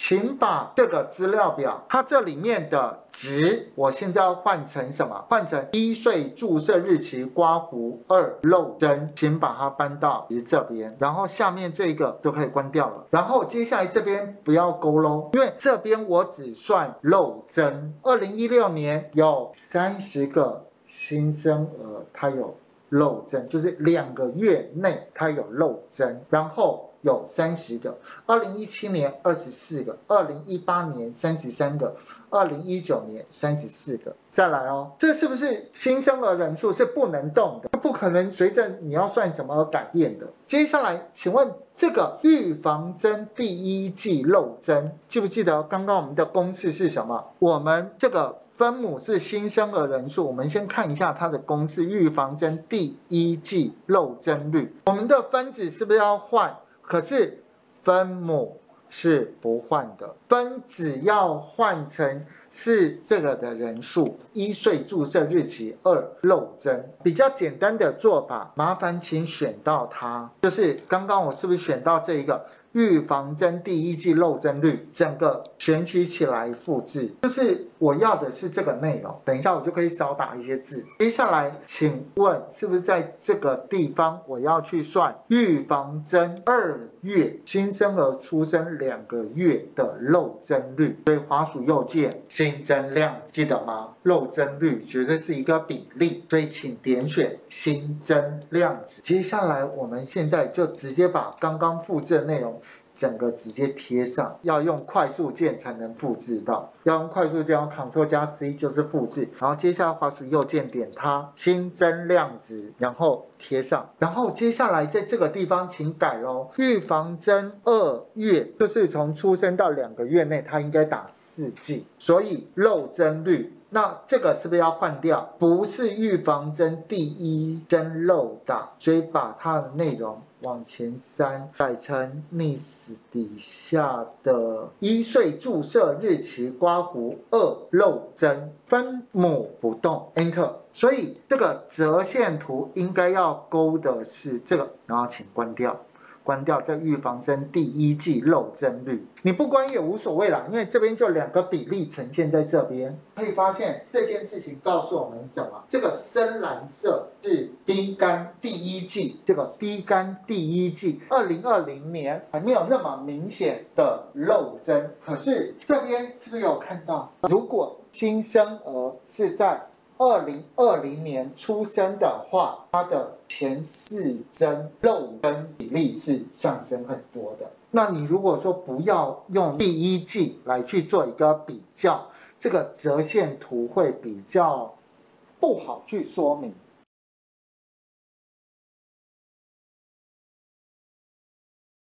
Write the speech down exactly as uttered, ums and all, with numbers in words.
请把这个资料表，它这里面的值，我现在要换成什么？换成一岁注册日期刮胡二漏针，请把它搬到值这边，然后下面这个就可以关掉了。然后接下来这边不要勾喽，因为这边我只算漏针。二零一六年有三十个新生儿，它有漏针，就是两个月内它有漏针，然后有三十个，二零一七年二十四个，二零一八年三十三个，二零一九年三十四个。再来哦，这是不是新生儿人数是不能动的，不可能随着你要算什么而改变的。接下来请问这个预防针第一剂漏针，记不记得刚刚我们的公式是什么？我们这个分母是新生儿人数，我们先看一下它的公式，预防针第一剂漏针率。我们的分子是不是要换？可是分母是不换的，分子要换成是这个的人数，一岁注册日期，二漏针。比较简单的做法，麻烦请选到它，就是刚刚我是不是选到这一个预防针第一剂漏针率，整个选取起来复制，就是我要的是这个内容。等一下我就可以少打一些字。接下来请问是不是在这个地方我要去算预防针二月新生儿出生两个月的漏针率？所以滑鼠右键新增量，记得吗？漏针率绝对是一个比例，所以请点选新增量值。接下来我们现在就直接把刚刚复制的内容整个直接贴上，要用快速键才能复制到，要用快速键用 Ctrl 加 C 就是复制，然后接下来滑鼠右键点它，新增量值，然后贴上，然后接下来在这个地方请改咯，预防针二月就是从出生到两个月内它应该打四剂，所以漏针率。那这个是不是要换掉？不是预防针第一针漏打，所以把它的内容往前删，改成历史底下的一岁注册日期刮胡二漏针，分母不动 Enter。所以这个折线图应该要勾的是这个，然后请关掉。关掉这预防针第一剂漏针率，你不关也无所谓啦，因为这边就两个比例呈现在这边。可以发现这件事情告诉我们什么？这个深蓝色是低干第一剂，这个低干第一剂，二零二零年还没有那么明显的漏针，可是这边是不是有看到？如果新生儿是在二零二零年出生的话，它的前四针漏针比例是上升很多的。那你如果说不要用第一剂来去做一个比较，这个折线图会比较不好去说明。